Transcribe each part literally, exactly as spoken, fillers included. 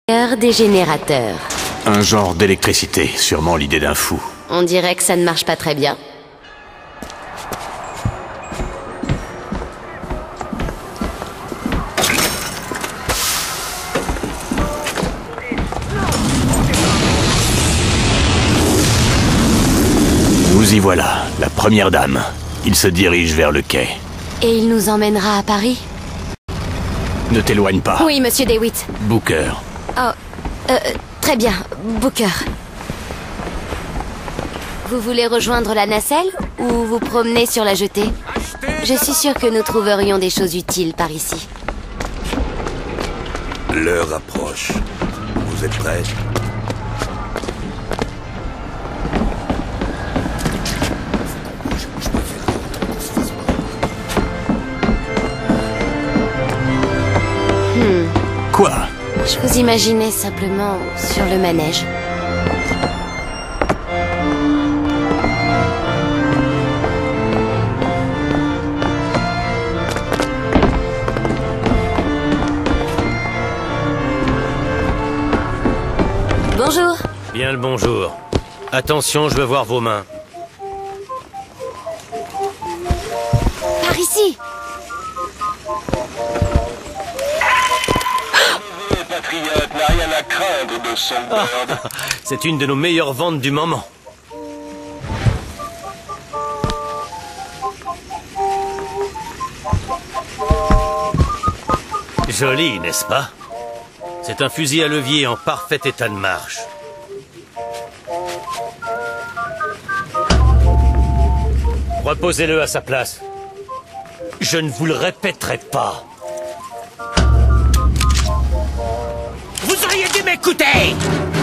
Des générateurs. Un genre d'électricité, sûrement l'idée d'un fou. On dirait que ça ne marche pas très bien. Vous y voilà, la première dame. Il se dirige vers le quai. Et il nous emmènera à Paris? Ne t'éloigne pas. Oui, monsieur DeWitt. Booker. Oh, euh, très bien, Booker. Vous voulez rejoindre la nacelle ou vous promener sur la jetée? Je suis sûre que nous trouverions des choses utiles par ici. L'heure approche. Vous êtes prêts? Hmm. Quoi? Je vous imaginais simplement sur le manège. Bonjour. Bien le bonjour. Attention, je veux voir vos mains. Par ici. Patriote n'a rien à craindre de son bird. C'est une de nos meilleures ventes du moment. Joli, n'est-ce pas? C'est un fusil à levier en parfait état de marche. Reposez-le à sa place. Je ne vous le répéterai pas. Vous auriez dû m'écouter!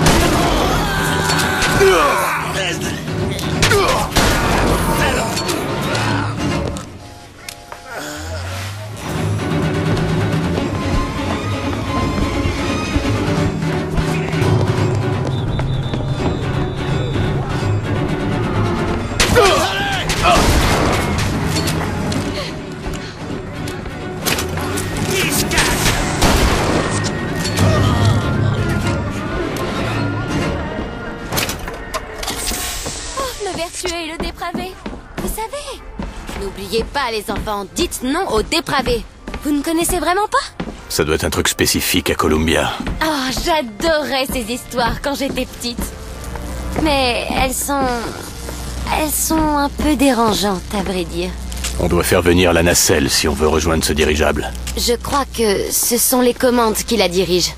Et le dépravé. Vous savez, n'oubliez pas les enfants, dites non aux dépravés. Vous ne connaissez vraiment pas? Ça doit être un truc spécifique à Columbia. Oh, j'adorais ces histoires quand j'étais petite. Mais elles sont... Elles sont un peu dérangeantes, à vrai dire. On doit faire venir la nacelle si on veut rejoindre ce dirigeable. Je crois que ce sont les commandes qui la dirigent.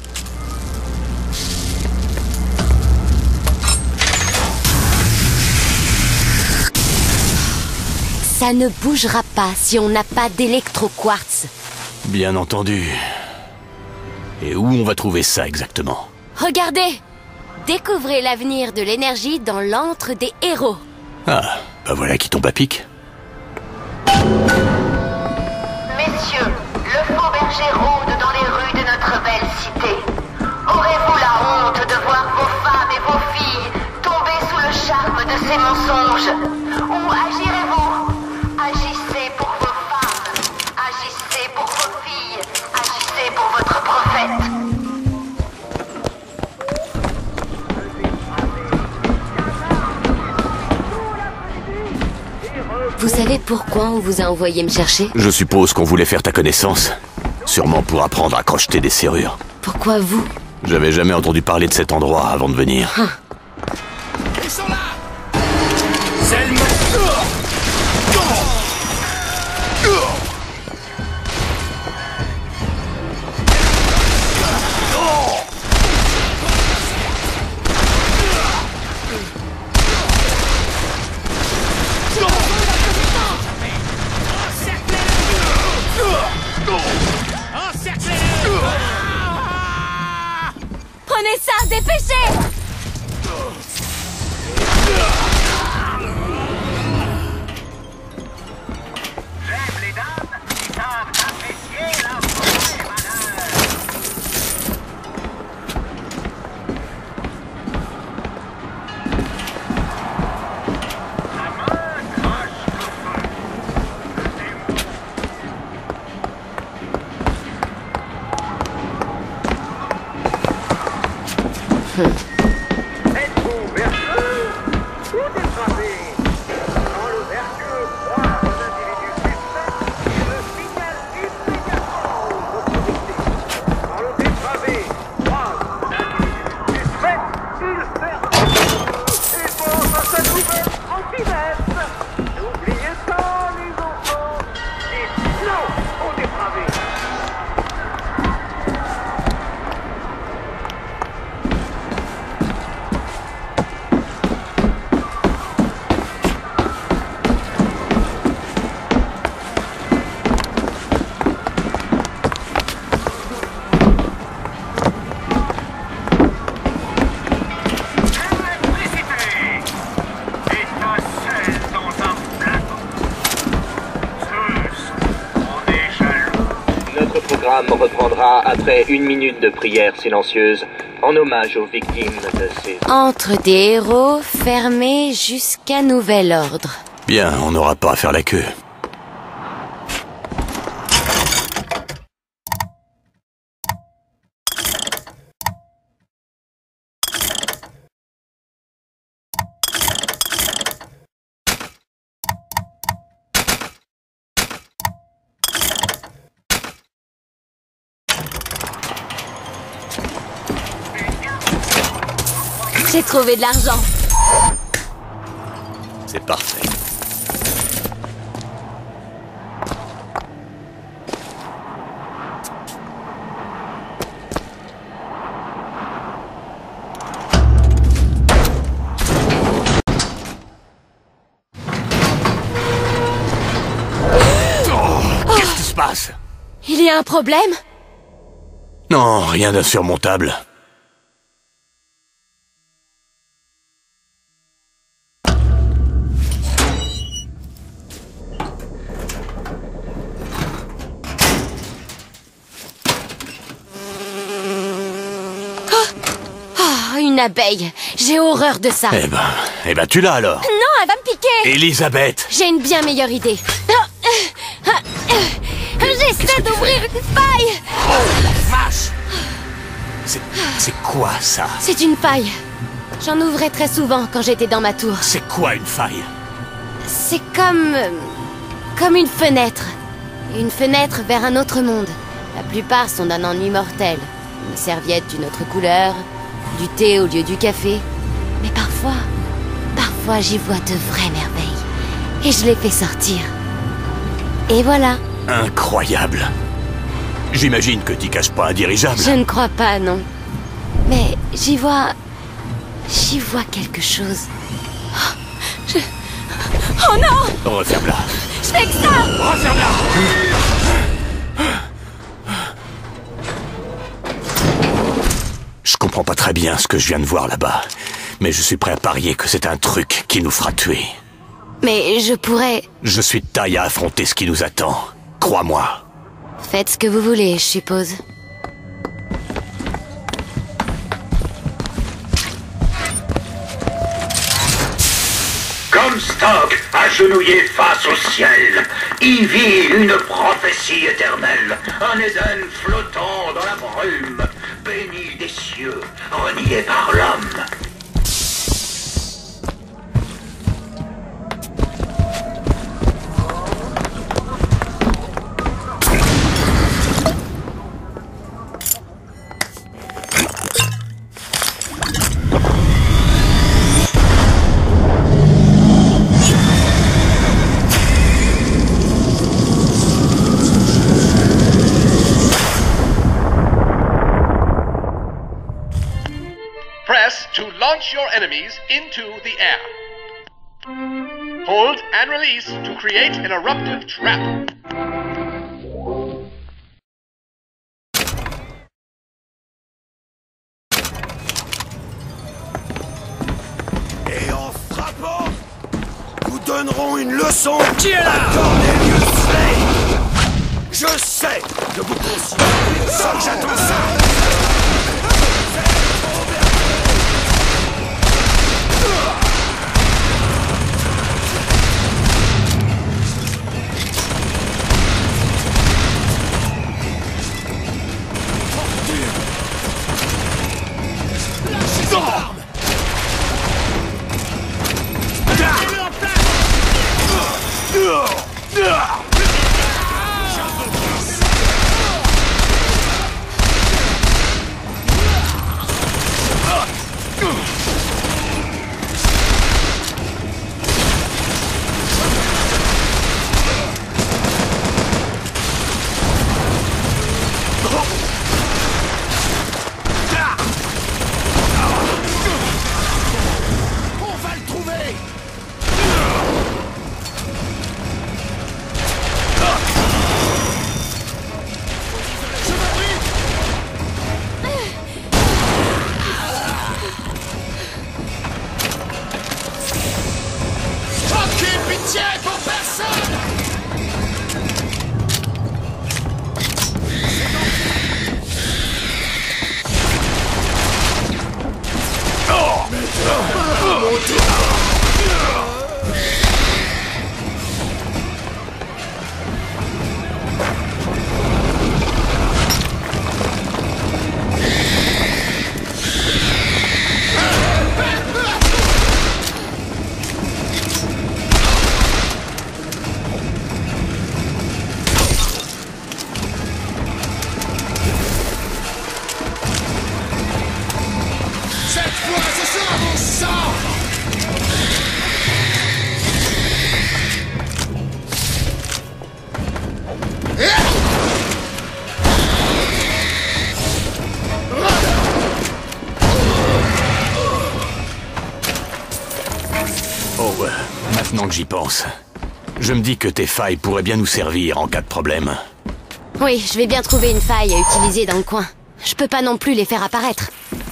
Ça ne bougera pas si on n'a pas d'électro-quartz. Bien entendu. Et où on va trouver ça exactement? Regardez! Découvrez l'avenir de l'énergie dans l'antre des héros. Ah, bah voilà qui tombe à pic. Messieurs, le faux berger rôde dans les rues de notre belle cité. Aurez-vous la honte de voir vos femmes et vos filles tomber sous le charme de ces mensonges? Ou agirez-vous? Agissez pour vos femmes, agissez pour vos filles, agissez pour votre prophète. Vous savez pourquoi on vous a envoyé me chercher? Je suppose qu'on voulait faire ta connaissance. Sûrement pour apprendre à crocheter des serrures. Pourquoi vous? J'avais jamais entendu parler de cet endroit avant de venir. Hein. Ils sont là! C'est le moment! Prenez ça, dépêchez! J'aime les dames qui savent apprécier la vraie valeur. La main crache le feu. Êtes-vous vertueux ou dépravé? Quand le vertueux croit un individu suspect, il le signale immédiatement aux autorités. Quand le dépravé croit un individu suspect, il ferme et pense à sa nouvelle trottinette. N'oubliez pas, les enfants, dites non au dépravé. Notre programme reprendra après une minute de prière silencieuse en hommage aux victimes de ces... Entre des héros fermés jusqu'à nouvel ordre. Bien, on n'aura pas à faire la queue. J'ai trouvé de l'argent. C'est parfait. Oh, qu'est-ce qui se passe? Il y a un problème? Non, rien d'insurmontable. Oh, une abeille. J'ai horreur de ça. Eh ben, eh ben tu l'as alors. Non, elle va me piquer. Elisabeth. J'ai une bien meilleure idée. J'essaie d'ouvrir une faille. Oh la vache. C'est... c'est quoi ça? C'est une faille. J'en ouvrais très souvent quand j'étais dans ma tour. C'est quoi une faille? C'est comme... euh, comme une fenêtre. Une fenêtre vers un autre monde. La plupart sont d'un ennui mortel. Une serviette d'une autre couleur, du thé au lieu du café. Mais parfois, parfois j'y vois de vraies merveilles. Et je les fais sortir. Et voilà. Incroyable. J'imagine que t'y caches pas un dirigeable. Je ne crois pas, non. Mais j'y vois... J'y vois quelque chose. Oh, je... oh non! Referme-la. Je fais que ça! Referme-la. Je comprends pas très bien ce que je viens de voir là-bas. Mais je suis prêt à parier que c'est un truc qui nous fera tuer. Mais je pourrais... Je suis de taille à affronter ce qui nous attend. Crois-moi. Faites ce que vous voulez, je suppose. Comstock, agenouillé face au ciel, y vit une prophétie éternelle, un Éden flottant dans la brume, béni des cieux, renié par l'homme. Press to launch your enemies into the air. Hold and release to create an eruptive trap. Et en frappant, nous donnerons une leçon. Qui est là? Cornelius Slade. Je sais que vous considérez ça, j'attends ça. Lâchez Oh, euh, maintenant que j'y pense, je me dis que tes failles pourraient bien nous servir en cas de problème. Oui, je vais bien trouver une faille à utiliser dans le coin. Je peux pas non plus les faire apparaître.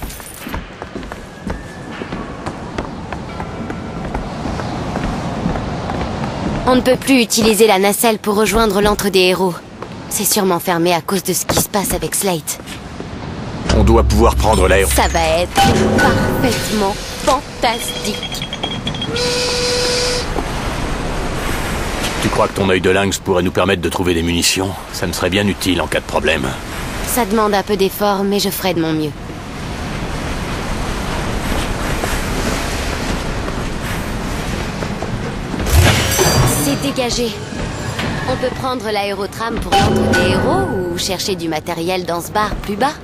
On ne peut plus utiliser la nacelle pour rejoindre l'antre des héros. C'est sûrement fermé à cause de ce qui se passe avec Slate. On doit pouvoir prendre l'aéro... Ça va être parfaitement fantastique. Tu crois que ton œil de lynx pourrait nous permettre de trouver des munitions? Ça me serait bien utile en cas de problème. Ça demande un peu d'effort, mais je ferai de mon mieux. C'est dégagé. On peut prendre l'aérotram pour l'antre des héros ou chercher du matériel dans ce bar plus bas?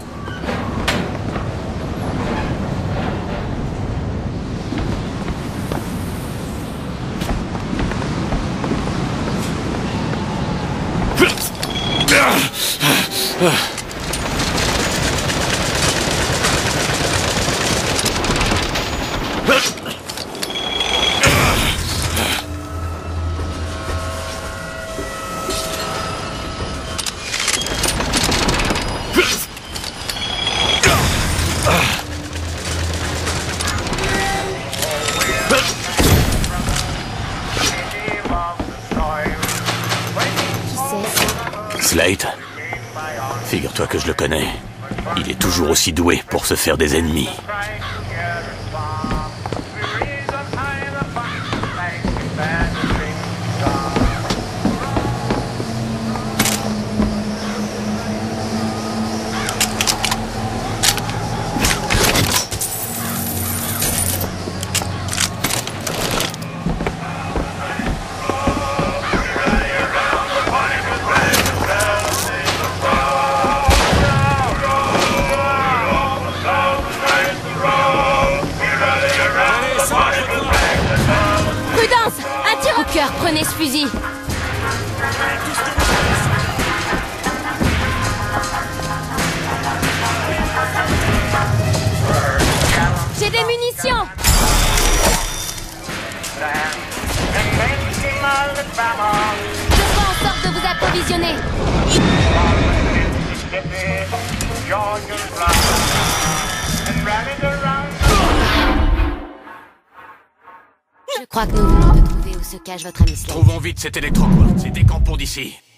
Slate? Figure-toi que je le connais. Il est toujours aussi doué pour se faire des ennemis. Prenez ce fusil. J'ai des munitions. Je ferai en sorte de vous approvisionner. Je crois que nous venons de trouver où se cache votre ami Slate. Trouvons vite cet électroquartz et décampons d'ici.